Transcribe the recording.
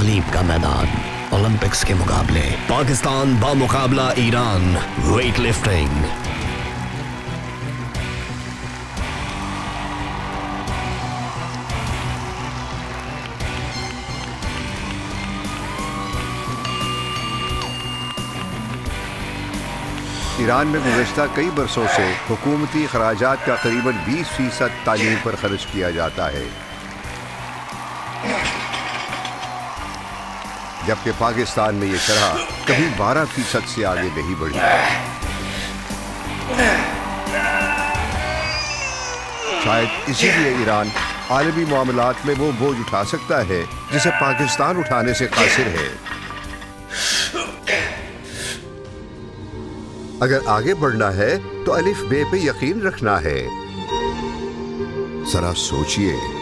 तालीम का मैदान, ओलंपिक्स के मुकाबले, पाकिस्तान बामुकाबला ईरान वेट लिफ्टिंग। ईरान में गुज़श्ता कई बरसों से हुकूमती खराजात का करीबन 20% तालीम पर खर्च किया जाता है, जबकि पाकिस्तान में ये शरह कभी 12% से आगे नहीं बढ़ी। शायद इसीलिए ईरान आलमी मामलात में वो बोझ उठा सकता है जिसे पाकिस्तान उठाने से कासिर है। अगर आगे बढ़ना है तो अलिफ बे पे यकीन रखना है। जरा सोचिए,